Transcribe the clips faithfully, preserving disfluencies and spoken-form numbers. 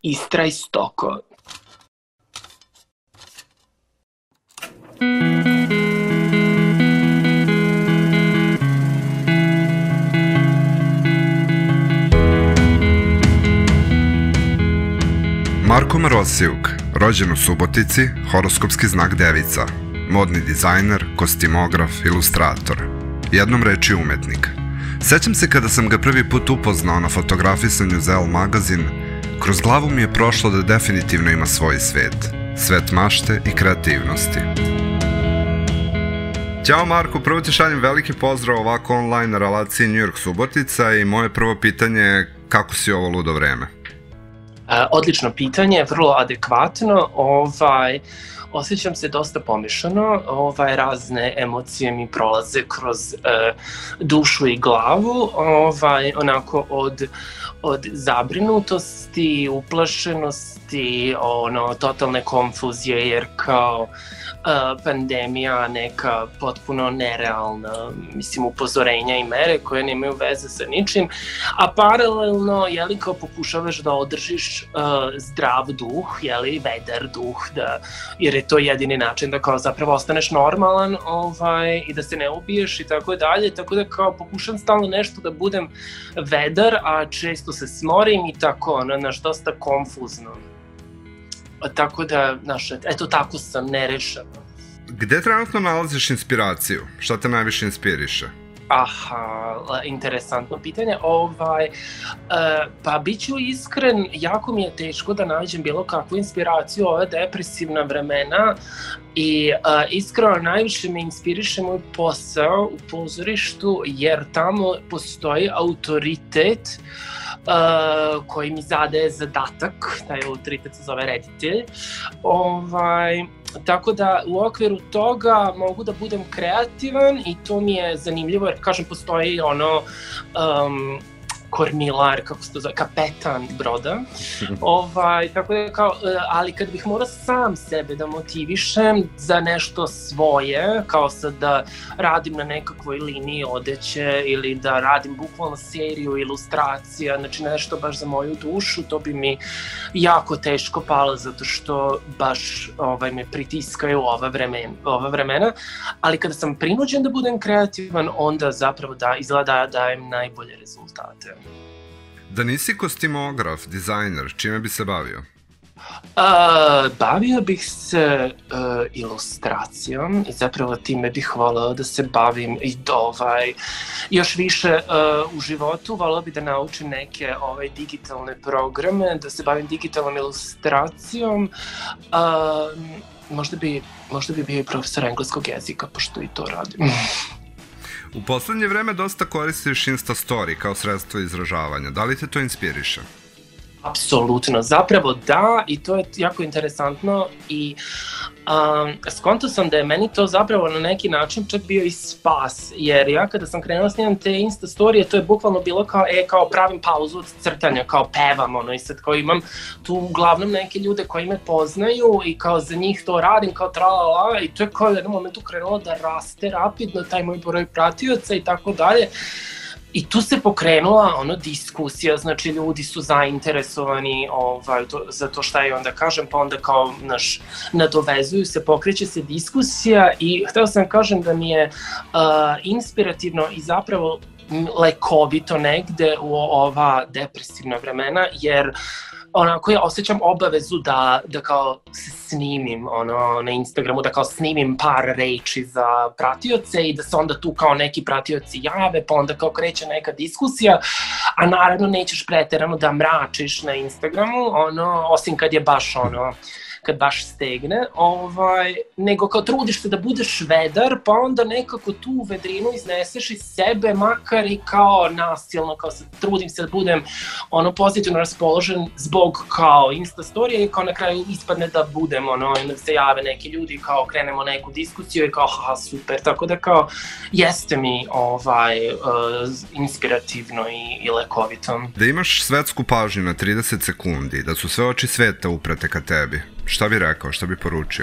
Istra i Stoko. Marko Marosijuk, rođen u Subotici, horoskopski znak Devica, modni dizajner, kostimograf, ilustrator, jednom reči umetnik. Sećam se kada sam ga prvi put upoznao na fotografisanju za Elle magazin, kroz glavu mi je prošlo da definitivno ima svoj svet, svet mašte i kreativnosti. Ćao Marko, prvo ti šaljem veliki pozdrav ovako online na relaciji New York Subotica i moje prvo pitanje je kako si ovo ludo vreme? Odlično pitanje, vrlo adekvatno, ovaj, osjećam se dosta pomešano, ovaj, razne emocije mi prolaze kroz uh, dušu i glavu, ovaj, onako od, od zabrinutosti, uplašenosti, ono, totalne konfuzije jer kao Uh, pandemija neka potpuno nerealna, mislim, upozorenja i mere koje nemaju veze sa ničim, a paralelno, jeli, kao pokušavaš da održiš uh, zdrav duh, jeli, vedar duh, da, jer je to jedini način da kao zapravo ostaneš normalan ovaj, i da se ne ubiješ i tako dalje, tako da kao pokušam stalno nešto da budem vedar, a često se smorim i tako, ono, naš, dosta konfuzno. Tako da, znaš, eto tako sam, nerešena. Gde trenutno nalaziš inspiraciju? Šta te najviše inspiriše? Aha, interesantno pitanje. Ovaj, uh, pa bit ću iskren, jako mi je teško da nađem bilo kakvu inspiraciju u ove depresivna vremena i uh, iskreno najviše me inspiriše moj posao u pozorištu jer tamo postoji autoritet Uh, koji mi zadaje zadatak, taj autoritet se zove reditelj. Ovaj, tako da u okviru toga mogu da budem kreativan i to mi je zanimljivo jer, kažem, postoji ono um, kormilar, kako se to zove, kapetan broda. Ovaj, tako da kao, ali kad bih morao sam sebe da motivišem za nešto svoje, kao sad da radim na nekakvoj liniji odeće ili da radim bukvalno seriju ilustracija, znači nešto baš za moju dušu, to bi mi jako teško palo zato što baš ovaj, me pritiskaju ova vremena, ova vremena, ali kada sam prinuđen da budem kreativan, onda zapravo da izgleda dajem najbolje rezultate. Da nisi kostimograf, dizajner, čime bi se bavio? Uh, bavio bih se uh, ilustracijom i zapravo time bih voleo da se bavim i ovaj, još više uh, u životu. Voleo bih da naučim neke ovaj, digitalne programe, da se bavim digitalnom ilustracijom. Uh, možda, bi, možda bi bio i profesor engleskog jezika, pošto i to radim. U poslednje vreme dosta koristiš Insta Story kao sredstvo izražavanja. Da li te to inspiriše? Apsolutno, zapravo da, i to je jako interesantno i um, skonto sam da je meni to zapravo na neki način čak bio i spas, jer ja kada sam krenula snimam te Insta storije, to je bukvalno bilo kao, e, kao pravim pauzu od crtanja, kao pevam, ono, i sad kao imam tu uglavnom neke ljude koji me poznaju i kao za njih to radim, kao tralala, i to je kao u jednom momentu krenulo da raste rapidno taj moj broj pratioca i tako dalje. I tu se pokrenula ono diskusija, znači ljudi su zainteresovani ovaj, to, za to šta je onda kažem, pa onda kao naš, nadovezuju se, pokreće se diskusija i hteo sam kažem da mi je uh, inspirativno i zapravo lekovito negde u ova depresivna vremena, jer onako ja osjećam obavezu da, da kao se snimim ono, na Instagramu, da kao snimim par reči za pratioce i da se onda tu kao neki pratioci jave, pa onda kao kreće neka diskusija, a naravno nećeš preterano da mračiš na Instagramu, ono, osim kad je baš ono, kad baš stegne, ovaj, nego kao trudiš se da budeš vedar, pa onda nekako tu vedrinu izneseš iz sebe, makar i kao nasilno, kao se trudim se da budem ono pozitivno raspoložen zbog kao Insta storije i kao na kraju ispadne da budem ono, da se jave neki ljudi, kao krenemo neku diskusiju i kao ha super, tako da kao jeste mi ovaj, uh, inspirativno i, i lekovito. Da imaš svetsku pažnju na trideset sekundi, da su sve oči sveta uprete ka tebi, šta bi rekao, šta bi poručio?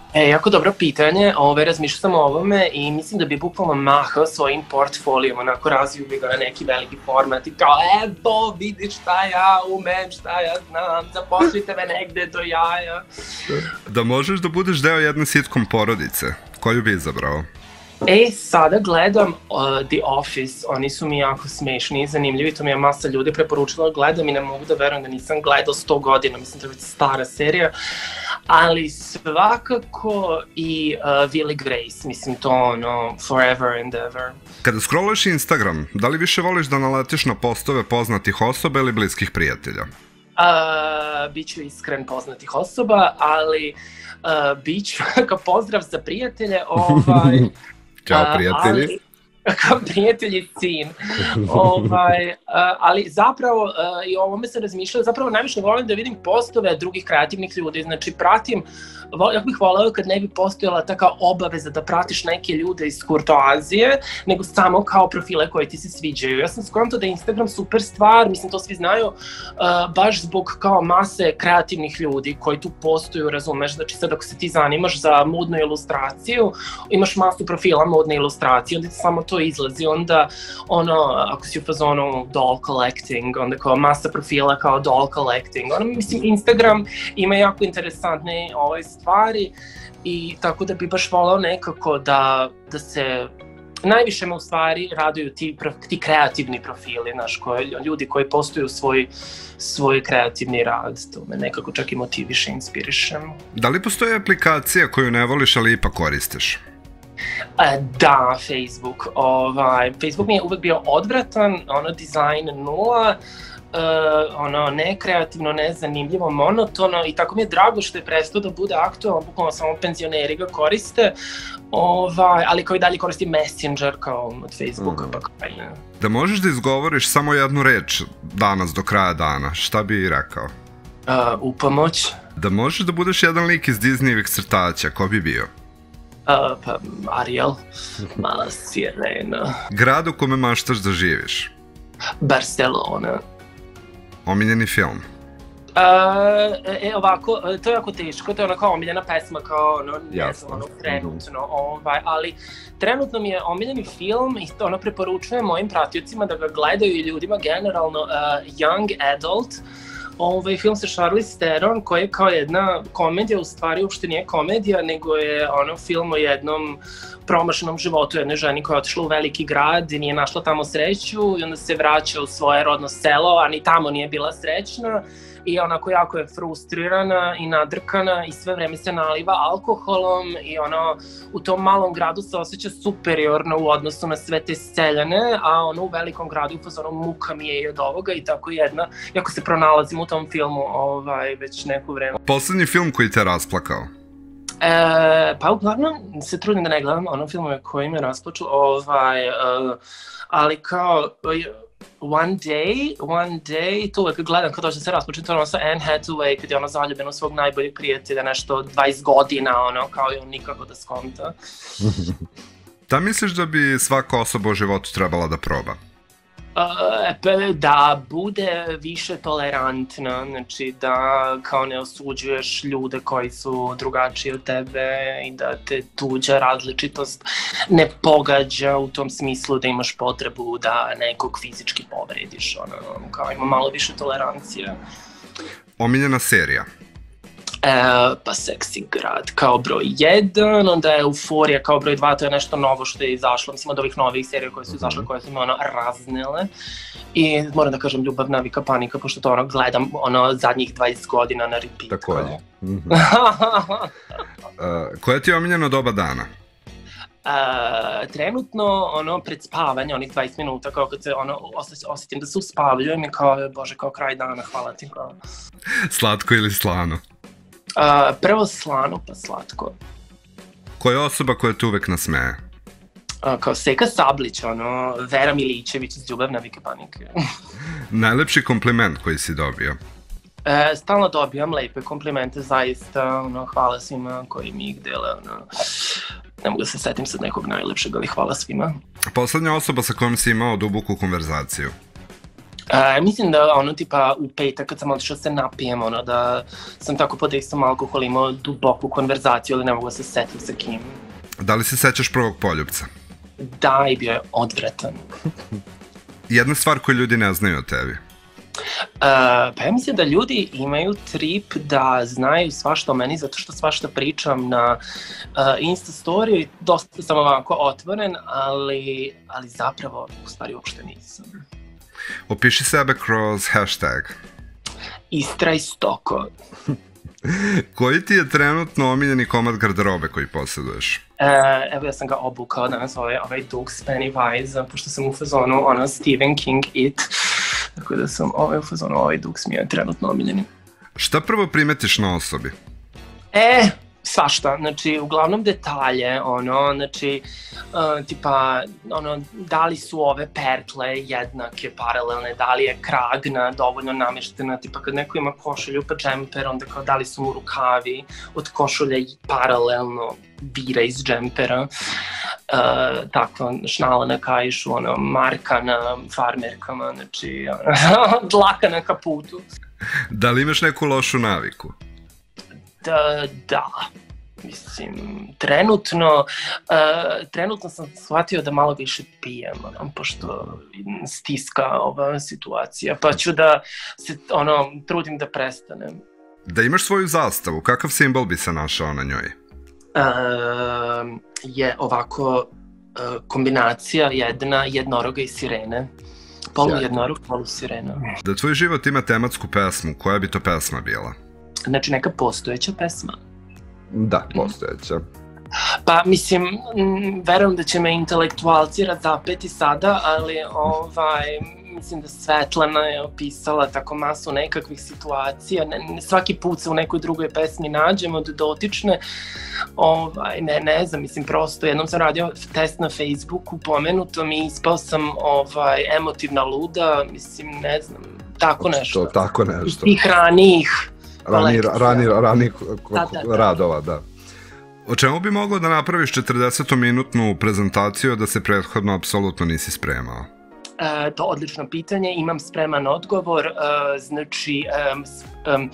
E, jako dobro pitanje, ove, razmišljao sam o ovome i mislim da bi bukvalno mahao svojim portfolijom, onako razvio bi ga na neki veliki format i kao evo vidi šta ja umem, šta ja znam, zaposlite me negde do jaja. Da možeš da budeš deo jedne sitcom porodice, koju bi izabrao? E, sada gledam uh, The Office, oni su mi jako smešni i zanimljivi, to mi je masa ljudi preporučila, gledam i ne mogu da verujem da nisam gledao sto godina, mislim da je već stara serija, ali svakako i uh, Will i Grace, mislim to ono, forever and ever. Kada scrolluješ Instagram, da li više voliš da naletiš na postove poznatih osoba ili bliskih prijatelja? Uh, biću iskren poznatih osoba, ali uh, biću kao pozdrav za prijatelje, ovaj... Ćao prijatelji. Ali, kao prijatelji sin. ovaj, ali zapravo, i o ovome se razmišljalo, zapravo najviše volim da vidim postove drugih kreativnih ljudi. Znači, pratim, ja bih voleo kad ne bi postojala taka obaveza da pratiš neke ljude iz kurtoazije, nego samo kao profile koji ti se sviđaju. Ja sam skonto da je Instagram super stvar, mislim to svi znaju, baš zbog kao mase kreativnih ljudi koji tu postoju, razumeš. Znači sad ako se ti zanimaš za modnu ilustraciju, imaš masu profila modne ilustracije, onda ti samo to izlazi, onda ono, ako si u fazonu doll collecting, onda kao masa profila kao doll collecting, ono, mislim, Instagram ima jako interesantne ove stvari i tako da bi baš volao nekako da, da se, najviše me u stvari raduju ti, ti kreativni profili, znaš, koji, ljudi koji postoju svoj, svoj kreativni rad, to me nekako čak i motiviše, inspiriše. Da li postoji aplikacija koju ne voliš, ali ipak koristiš? Da, Facebook. Ovaj, Facebook mi je uvek bio odvratan, ono, dizajn nula, uh, ono, nekreativno, nezanimljivo, monotono i tako mi je drago što je prestao da bude aktualno, bukvalno samo penzioneri ga koriste, ovaj, ali kao i dalje koristi Messenger kao od Facebooka, mm. pa kao ne. Da možeš da izgovoriš samo jednu reč danas do kraja dana, šta bi rekao? Uh, u pomoć. Da možeš da budeš jedan lik iz Disneyevih crtaća, ko bi bio? Uh, pa Ariel, mala sirena. Grad u kome maštaš da živiš? Barcelona. Omiljeni film? Uh, e, ovako, to je jako teško, to je ono kao omiljena pesma, kao ono, ne znam, ono, trenutno, ovaj, ali trenutno mi je omiljeni film i to ono preporučujem mojim pratiocima da ga gledaju i ljudima generalno, uh, Young Adult. Ovaj film sa Charlize Theron koji je kao jedna komedija, u stvari uopšte nije komedija, nego je ono film o jednom promašenom životu jedne ženi koja je otišla u veliki grad i nije našla tamo sreću i onda se vraća u svoje rodno selo, a ni tamo nije bila srećna i onako jako je frustrirana i nadrkana i sve vreme se naliva alkoholom i ono u tom malom gradu se osjeća superiorno u odnosu na sve te seljane, a ono u velikom gradu u fazonu muka mi je i od ovoga i tako jedna, jako se pronalazim u tom filmu ovaj, već neko vreme. Poslednji film koji te rasplakao? E, pa uglavnom se trudim da ne gledam ono filmove koji me rasplaču, ovaj, uh, ali kao One Day, One Day, to uvek gledam kad dođe se raspočeti, to ono sa Anne Hathaway, kad je ono zaljubljen u svog najboljeg prijatelja, nešto dvadeset godina, ono, kao i on nikako da skonta. Da misliš da bi svaka osoba u životu trebala da proba? Uh, da bude više tolerantna, znači da kao ne osuđuješ ljude koji su drugačiji od tebe i da te tuđa različitost ne pogađa u tom smislu da imaš potrebu da nekog fizički povrediš, ono, kao ima malo više tolerancije. Omiljena serija? E, pa Seksi grad kao broj jedan, onda je Euforija kao broj dva, to je nešto novo što je izašlo, mislim od ovih novih serija koje su izašle, koje su me ono raznele. I moram da kažem Ljubav, navika, panika, pošto to ono gledam ono zadnjih dvadeset godina na repeat. Tako je. Mm-hmm. uh, koja ti je omiljena doba dana? Uh, trenutno, ono, pred spavanje, onih dvadeset minuta, kao kad se, ono, osjetim da se uspavljujem i kao, bože, kao kraj dana, hvala ti, kao. Slatko ili slano? Uh, prvo slano, pa slatko. Koja je osoba koja te uvek nasmeje? Uh, kao Seka Sablić, ono, Vera Milićević iz Ljubav, navike, panike. Najlepši kompliment koji si dobio? E, stalno dobijam lepe komplimente, zaista, ono, hvala svima koji mi ih dele, ono, ne mogu da se setim sad nekog najlepšeg, ali hvala svima. Poslednja osoba sa kojom si imao duboku konverzaciju? Uh, mislim da ono tipa u petak kad sam otišao se napijem, ono da sam tako pod istom alkohol imao duboku konverzaciju, ali ne mogu se setiti sa kim. Da li se sećaš prvog poljupca? Da, i bio je odvratan. Jedna stvar koju ljudi ne znaju o tebi. Uh, pa ja mislim da ljudi imaju trip da znaju svašta o meni zato što svašta pričam na uh, Insta story, dosta sam ovako otvoren, ali, ali zapravo u stvari uopšte nisam. Opiši sebe kroz hashtag. Istra i stoko. Koji ti je trenutno omiljeni komad garderobe koji posjeduješ? Uh, evo ja sam ga obukao danas, ovaj, ovaj Dukes Pennywise, pošto sam u fazonu ono Stephen King It. Tako da sam ovaj u fazonu, ovaj Dukes mi je trenutno omiljeni. Šta prvo primetiš na osobi? E, svašta, znači uglavnom detalje, ono, znači, uh, tipa, ono, da li su ove pertle jednake, paralelne, da li je kragna dovoljno nameštena, tipa kad neko ima košulju pa džemper, onda kao da li su mu rukavi od košulje paralelno vira iz džempera, uh, tako, šnala na kaišu, ono, marka na farmerkama, znači, ono, dlaka na kaputu. Da li imaš neku lošu naviku? Da, da, mislim, trenutno, uh, trenutno sam shvatio da malo više pijem, ono, pošto stiska ova situacija, pa ću da se, ono, trudim da prestanem. Da imaš svoju zastavu, kakav simbol bi se našao na njoj? Uh, je ovako uh, kombinacija jedna jednoroga i sirene. Polu jednorog, polu sirena. Da tvoj život ima tematsku pesmu, koja bi to pesma bila? Znači neka postojeća pesma. Da, postojeća. Pa mislim, m, verujem da će me intelektualci razapeti sada, ali ovaj, mislim da Svetlana je opisala tako masu nekakvih situacija. Ne, ne, svaki put se u nekoj drugoj pesmi nađem od dotične. Ovaj, ne, ne znam, mislim prosto, jednom sam radio test na Facebooku, pomenuto mi, ispao sam ovaj, emotivna luda, mislim, ne znam, tako nešto. To, tako nešto. I ranijih. Rani, rani, rani da, da, da. radova, da. O čemu bi moglo da napraviš četrdesetminutnu prezentaciju da se prethodno apsolutno nisi spremao? E, to je odlično pitanje, imam spreman odgovor, e, znači um, um,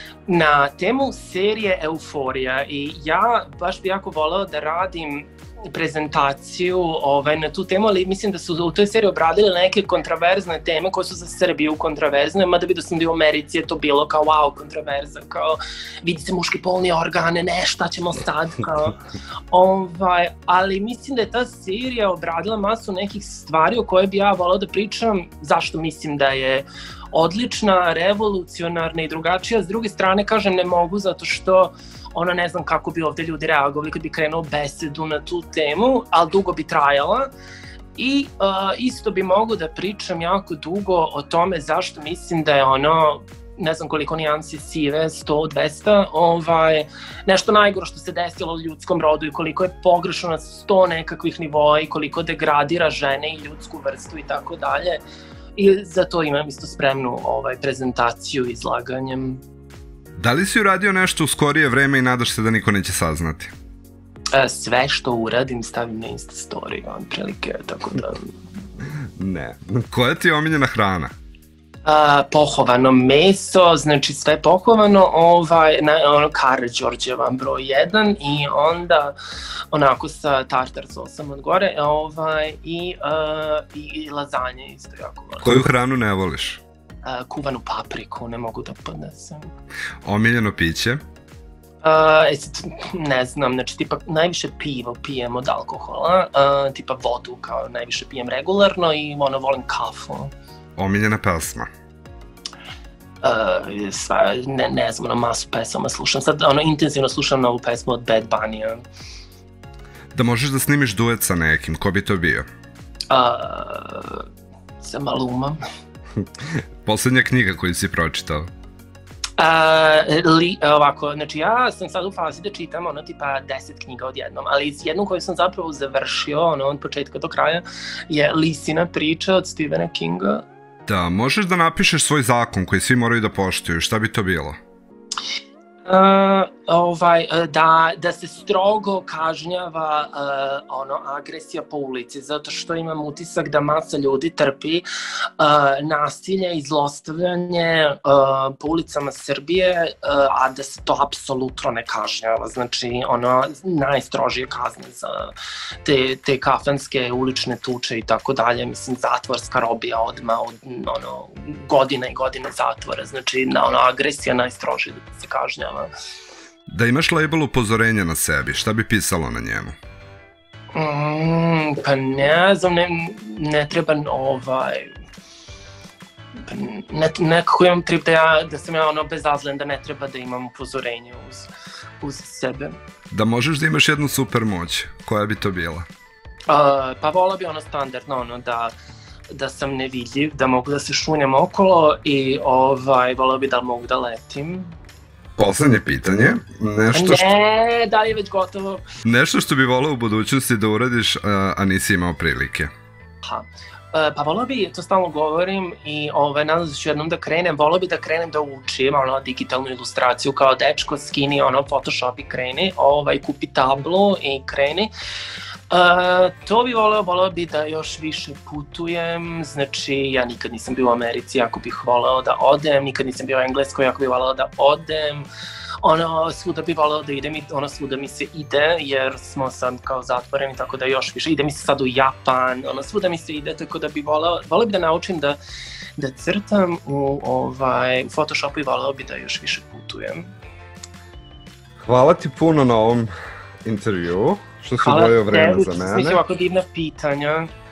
na temu serije Euforija i ja baš bi jako voleo da radim prezentaciju ovaj, na tu temu, ali mislim da su u toj seriji obradili neke kontraverzne teme koje su za Srbiju kontraverzne, mada vidio sam da u Americi je to bilo kao wow, kontraverza, kao vidite muški polni organe, ne, šta ćemo sad, kao, ovaj, ali mislim da je ta serija obradila masu nekih stvari o koje bi ja volao da pričam, zašto mislim da je odlična, revolucionarna i drugačija, s druge strane kažem ne mogu zato što ono ne znam kako bi ovde ljudi reagovali kad bi krenuo besedu na tu temu, ali dugo bi trajala i uh, isto bi mogu da pričam jako dugo o tome zašto mislim da je ono, ne znam koliko nijansi sive, sto, dvesta, ovaj, nešto najgore što se desilo u ljudskom rodu i koliko je pogrešno na sto nekakvih nivoa i koliko degradira žene i ljudsku vrstu i tako dalje. I za to imam isto spremnu ovaj, prezentaciju izlaganjem. Da li si uradio nešto u skorije vreme i nadaš se da niko neće saznati? E, sve što uradim stavim na Insta story, on prilike, tako da... Ne. Koja ti je omiljena hrana? A, pohovano meso, znači sve pohovano, ovaj, na, ono Karađorđeva broj jedan i onda onako sa tartar sosom od gore, ovaj, i, uh, i lazanje isto jako volim. Koju hranu ne voliš? Uh, kuvanu papriku, ne mogu da podnesem. Omiljeno piće? Uh, ne znam, znači tipa najviše pivo pijem od alkohola, uh, tipa vodu kao najviše pijem regularno i ono volim kafu. Omiljena pesma? Uh, sva, ne, ne znam, ono masu pesama slušam, sad ono intenzivno slušam novu pesmu od Bad Bunny-a. Da možeš da snimiš duet sa nekim, ko bi to bio? Uh, sa Malumom. Poslednja knjiga koju si pročitao? Uh, li, ovako, znači ja sam sad u fazi da čitam ono tipa deset knjiga odjednom, ali jednu koju sam zapravo završio, ono od početka do kraja, je Lisina priča od Stephena Kinga. Da, možeš da napišeš svoj zakon koji svi moraju da poštuju, šta bi to bilo? Uh, ovaj, da, da se strogo kažnjava uh, ono, agresija po ulici, zato što imam utisak da masa ljudi trpi uh, nasilje i zlostavljanje uh, po ulicama Srbije, uh, a da se to apsolutno ne kažnjava. Znači, ono, najstrožije kazne za te, te kafanske ulične tuče i tako dalje. Mislim, zatvorska robija odmah od ono, godine i godine zatvora. Znači, ono, agresija najstrožije da se kažnjava. Da imaš label upozorenja na sebi, šta bi pisalo na njemu? Mm, pa ne znam, ne, ne treba ovaj... Ne, nekako imam trip da, ja, da sam ja ono bezazlen, da ne treba da imam upozorenje uz, uz sebe. Da možeš da imaš jednu super moć, koja bi to bila? Uh, pa vola bi ono standardno, ono da, da sam nevidljiv, da mogu da se šunjam okolo i ovaj, vola bi da mogu da letim. Poslednje pitanje, nešto što... Ne, da li je već gotovo? Nešto što bi volao u budućnosti da uradiš, a, a nisi imao prilike. Ha. Uh, pa volao bi, to stalno govorim i ovaj, nadam se ću jednom da krenem, volao bi da krenem da učim ono, digitalnu ilustraciju kao dečko, skini ono, Photoshop i kreni, ovaj, kupi tablu i kreni. Uh, to bi voleo, voleo bi da još više putujem, znači ja nikad nisam bio u Americi, jako bih voleo da odem, nikad nisam bio u Engleskoj, jako bih voleo da odem, ono, svuda bih voleo da idem i ono, svuda mi se ide, jer smo sad kao zatvoreni, tako da još više, ide mi se sad u Japan, ono, svuda mi se ide, tako da bih voleo, voleo bi da naučim da, da crtam u ovaj, Photoshopu i voleo bi da još više putujem. Hvala ti puno na ovom intervju, što si odvojio vreme za mene. Hvala tebi, što si ovako divna pitanja.